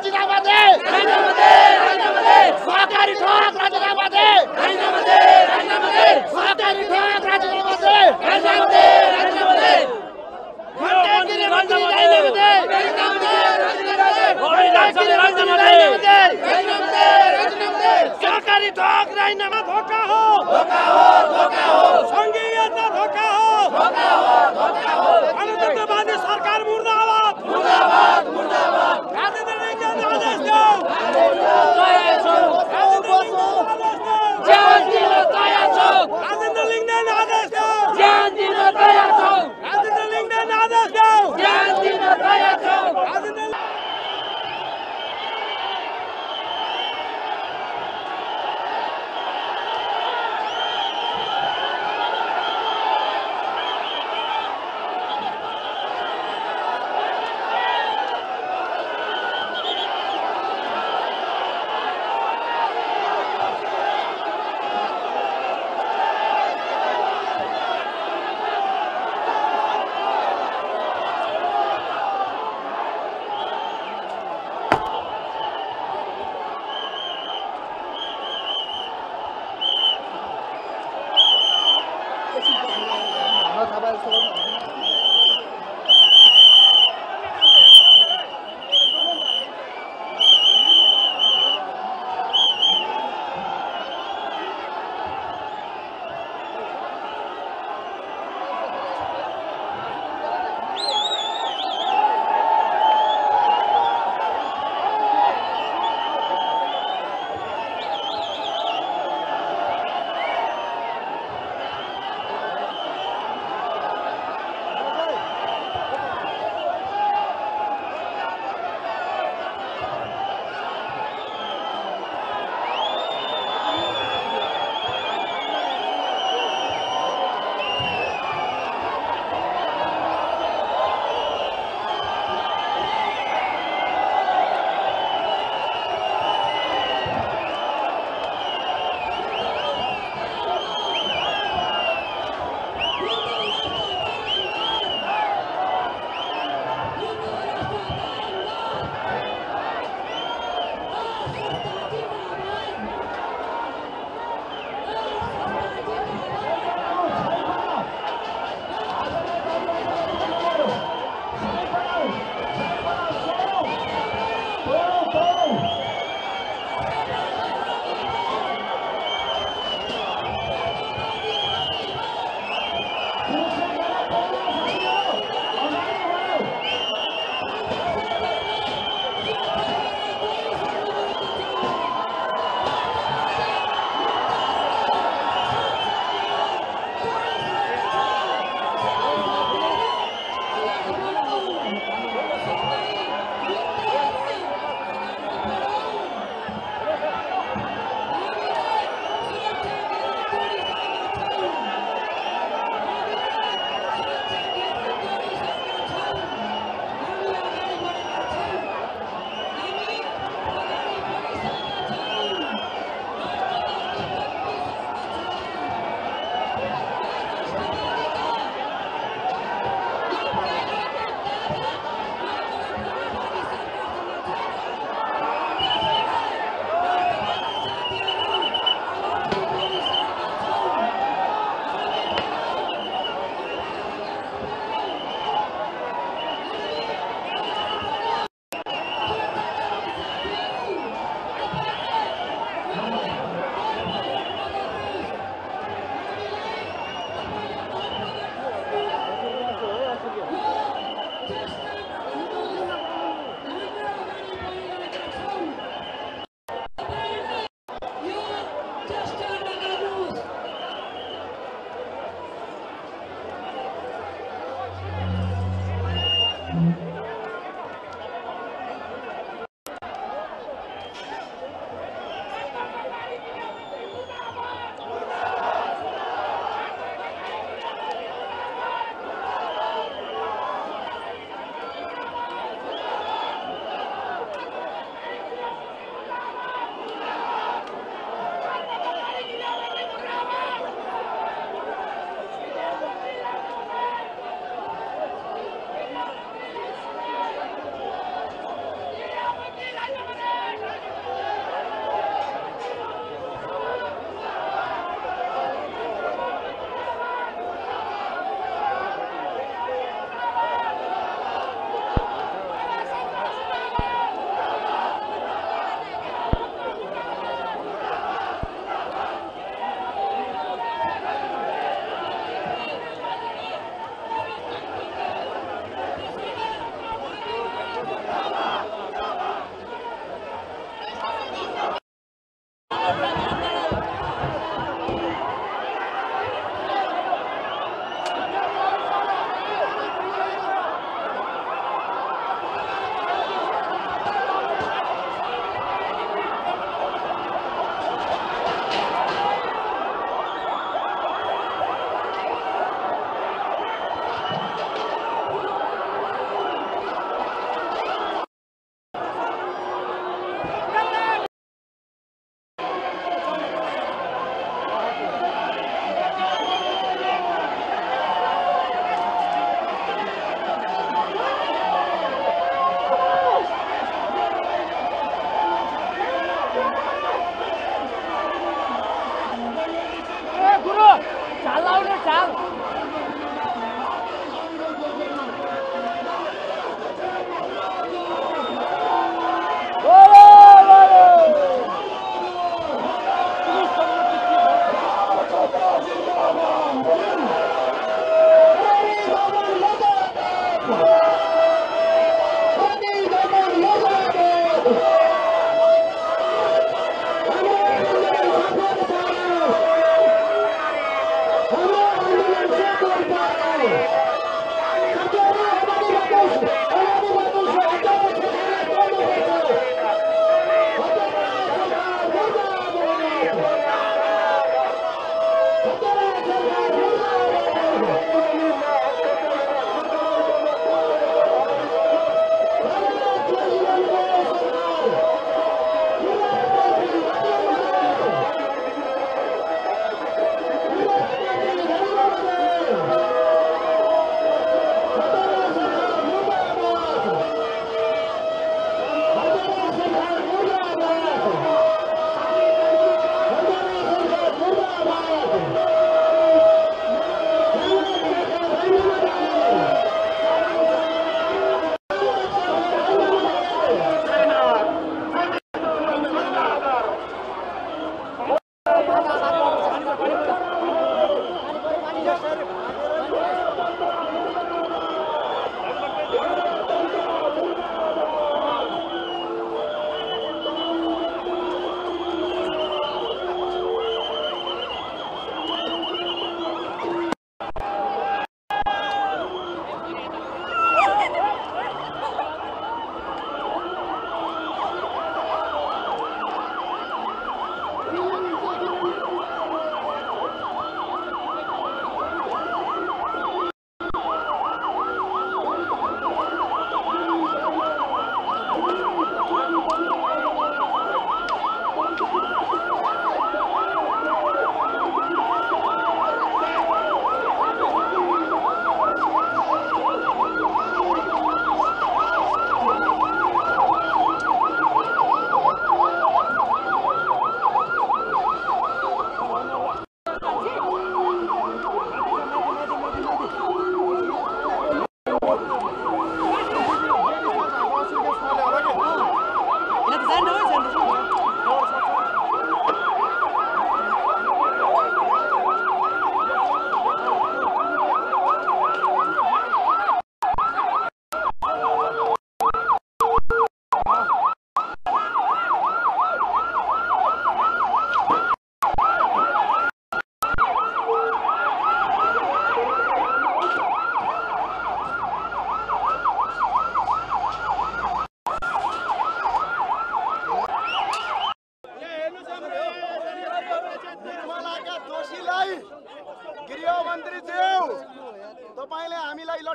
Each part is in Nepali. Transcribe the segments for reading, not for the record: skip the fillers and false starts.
राजीनामा दे सहकारी ठग राजीनामा दे सहकारी ठग राजीनामा दे सरकारी ठग राजीनामा धोखा हो संघीयता धोखा हो गणतन्त्रवादी सरकार मुर्दाबाद राजेन्द्र लिङ्गदेन आदेश देऊ राजेन्द्र लिङ्गदेन आदेश देऊ राजेन्द्र लिङ्गदेन आदेश देऊ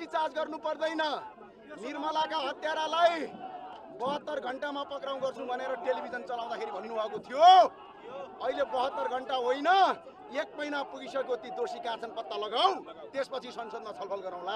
लाठीचार्ज गर्नु पर्दैन। निर्मलाका हत्यारालाई 72 घण्टामा पक्राउ गर्छु भनेर टेलिभिजन चलाउँदाखेरि भन्नुभएको थियो। अहिले 72 घण्टा होइन, 1 महिना पुगिसक्यो। ती दोषी कहाँ छन् पत्ता लगाऊ, त्यसपछि संसदमा छलफल गरौँला।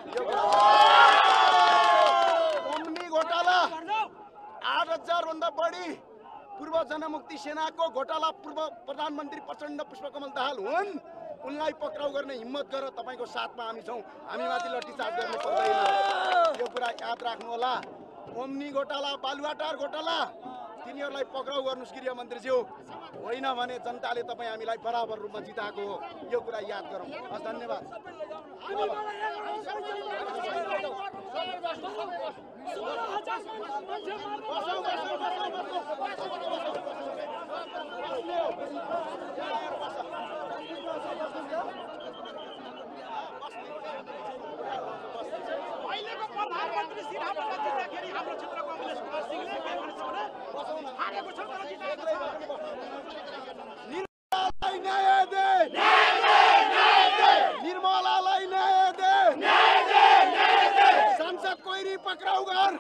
ओम्नी घोटाला 8000 भन्दा बढी पूर्व जनमुक्ति सेनाको घोटाला पूर्व प्रधानमन्त्री प्रचण्ड पुष्पकमल दाहाल हुन्। उनलाई पक्राउ गर्ने हिम्मत गर, तपाईको साथमा हामी छौँ। हामीमाथि लाठीचार्ज गर्नु पर्दैन, यो कुरा याद राख्नु होला। ओम्नी घोटाला, बालुवाटार घोटाला, तिनीहरूलाई पक्राउ गर्नुस् गृहमन्त्रीज्यू, होइन भने जनताले तपाईँ हामीलाई बराबर रूपमा जिताएको हो। यो कुरा याद गरौँ। हस्, धन्यवाद। अहिलेको प्रधानमन्त्री श्री हाम्रो जित्दाखेरि हाम्रो क्षेत्रको अमलेश कुमार सिंहले के भन्छ भने हारेको छ तर जिताएको छ। निर्मलालाई न्याय दे, निर्मलालाई न्याय दे, सांसद कोइरी पक्राउ गर,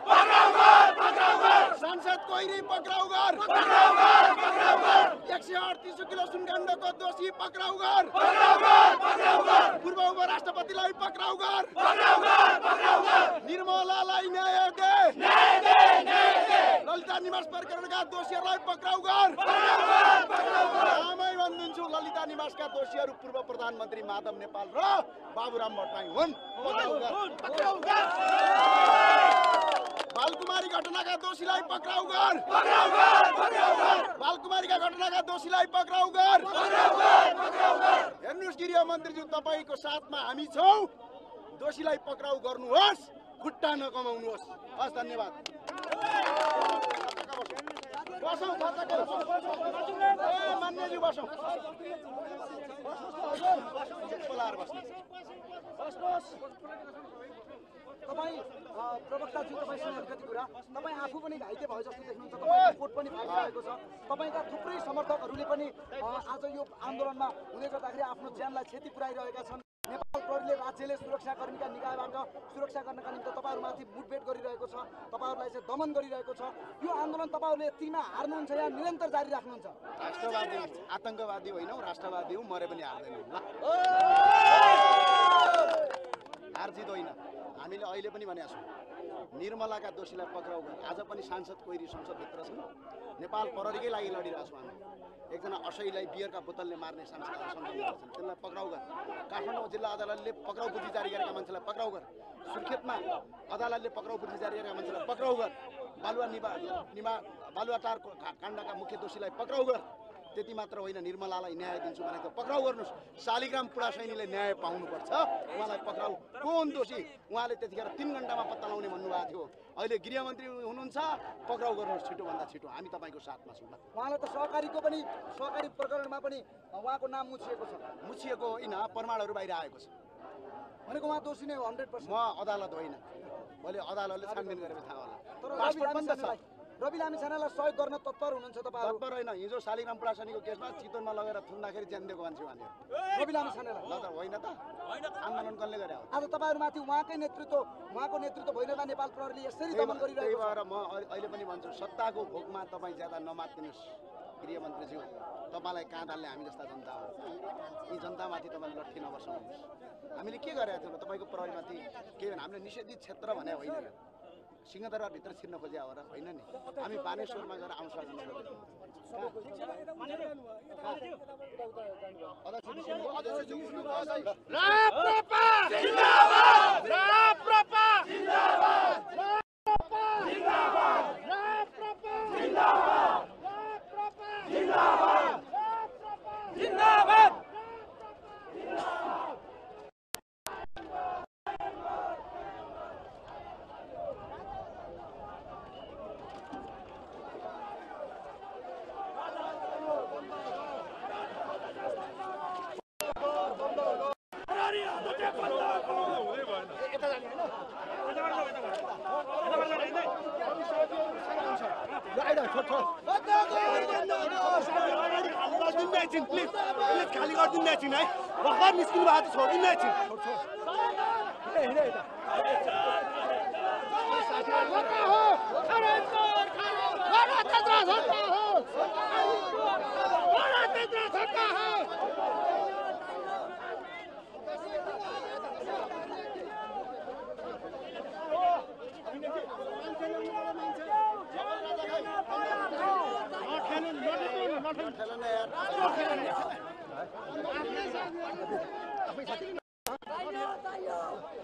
सांसद कोइरी पक्राउ गर, 138 किलो सुनकाण्डको दोषी पक्राउ गर, पूर्व उपराष्ट्रपतिलाई पक्राउ गर, निर्मलालाई न्याय दे, ललिता निवास प्रकरणका दोषीहरूलाई पक्राउ गर। आमै भन्दिन्छु, ललिता निवासका दोषीहरू पूर्व प्रधानमन्त्री माधव नेपाल र बाबुराम भट्टराई हुन्। बालकुमारी घटनाका दोषीलाई पक्राउ गर, बालकुमारीका घटनाका दोषीलाई पक्राउ गर। हेर्नुहोस् गृहमन्त्रीज्यू, तपाईँको साथमा हामी छौँ। दोषीलाई पक्राउ गर्नुहोस्, खुट्टा नकमाउनुहोस्। हस्, धन्यवाद। बसौँ, मान्यज्यू बसौँ। तपाईँ प्रवक्ताज्यू, तपाईँसँग अलिकति कुरा। तपाईँ आफू पनि घाइते भयो जस्तो देख्नुहुन्छ, तपाईँको कोट पनि फाटिरहेको छ। तपाईँका थुप्रै समर्थकहरूले पनि आज यो आन्दोलनमा हुँदै गर्दाखेरि आफ्नो ज्यानलाई क्षति पुर्याइरहेका छन्। नेपाल प्रहरीले, राज्यले सुरक्षाकर्मीका निकायबाट सुरक्षा गर्नका निम्ति तपाईँहरूमाथि मुठभेड गरिरहेको छ, तपाईँहरूलाई चाहिँ दमन गरिरहेको छ। यो आन्दोलन तपाईँहरूले यतिमा हार्नुहुन्छ या निरन्तर जारी राख्नुहुन्छ? राष्ट्रवादी आतंकवादी होइनौ, राष्ट्रवादी हौ, मरे पनि हार्दैनौ। हारजित होइन, हामीले अहिले पनि भनेका छौँ, निर्मलाका दोषीलाई पक्राउ गर। आज पनि सांसद कोइरी संसदभित्र छन्। नेपाल प्रहरीकै लागि लडिरहेको छौँ हामी। एकजना असैलाई बियरका बोतलले मार्ने सांसद संसदमा छन्, त्यसलाई पक्राउ गर। काठमाडौँ जिल्ला अदालतले पक्राउ बुद्धि जारी गरेका मान्छेलाई पक्राउ गर। सुर्खेतमा अदालतले पक्राउ बुद्धि जारी गरेका मान्छेलाई पक्राउ गर। बालुवाटार काण्डका मुख्य दोषीलाई पक्राउ गर। त्यति मात्र होइन, निर्मलालाई न्याय दिन्छु भनेको पक्राउ गर्नुहोस्। शालिग्राम पुडासैनीले न्याय पाउनुपर्छ, उहाँलाई पक्राउ। कुन दोषी? उहाँले त्यतिखेर 3 घण्टामा पत्ता लगाउने भन्नुभएको थियो। अहिले गृहमन्त्री हुनुहुन्छ, पक्राउ गर्नुहोस् छिटोभन्दा छिटो। हामी तपाईँको साथमा छौँ। उहाँलाई त सहकारी प्रकरणमा पनि उहाँको नाम मुछिएको छ। मुछिएको होइन, प्रमाणहरू बाहिर आएको छ भनेको उहाँ दोषी नै हो 100%। म अदालत होइन, भोलि अदालतले छानबिन गरेर थाहा होला। तर रवि लामिछानेलाई सहयोग गर्न तत्पर हुनुहुन्छ तपाईँहरू? तत्पर होइन, हिजो शालिग्राम पुडासैनीको केसमा चितवनमा लगेर थुन्दाखेरि ज्यान दिएको मान्छे भने रवि लामिछानेलाई ल त होइन त, आन्दोलन कसले गरे हो? आज तपाईँहरूमाथि उहाँको नेतृत्व भइरहेका नेपाल प्रहरीले यसरी दमन गरिरहेको छ। त्यही भएर म अहिले पनि भन्छु, सत्ताको भोकमा तपाईँ ज्यादा नमात्दिनुहोस् गृहमन्त्रीज्यू। तपाईँलाई कहाँ हाल्ने हामी जस्ता जनता हो। यी जनतामाथि तपाईँले लट्ठी नबर्साउनुहोस्। हामीले के गरेका थियौँ? तपाईँको प्रहरीमाथि के भने हामीले निषेधित क्षेत्र भने होइन, सिंहदरबारभित्र छिर्न खोज्या हो र होइन नि। हामी बानेश्वरमा गएर आउँछौँ। खाली गरिदिनु एकछिन है, भर्खर निस्किनु भएको छ, छोडिदिनु एकछिन। खेल्न यार